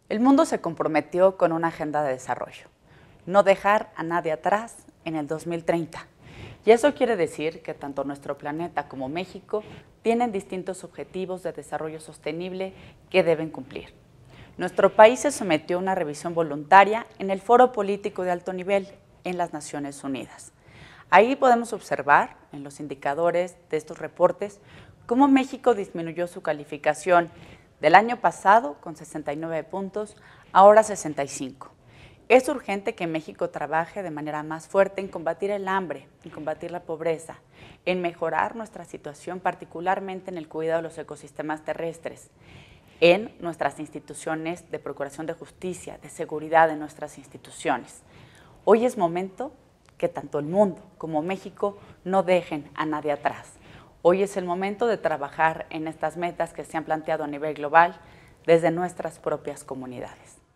El mundo se comprometió con una agenda de desarrollo, no dejar a nadie atrás en el 2030. Y eso quiere decir que tanto nuestro planeta como México tienen distintos objetivos de desarrollo sostenible que deben cumplir. Nuestro país se sometió a una revisión voluntaria en el Foro Político de Alto Nivel en las Naciones Unidas. Ahí podemos observar, en los indicadores de estos reportes, cómo México disminuyó su calificación del año pasado con 69 puntos, ahora 65. Es urgente que México trabaje de manera más fuerte en combatir el hambre, en combatir la pobreza, en mejorar nuestra situación, particularmente en el cuidado de los ecosistemas terrestres, en nuestras instituciones de procuración de justicia, de seguridad de nuestras instituciones. Hoy es momento que tanto el mundo como México no dejen a nadie atrás. Hoy es el momento de trabajar en estas metas que se han planteado a nivel global desde nuestras propias comunidades.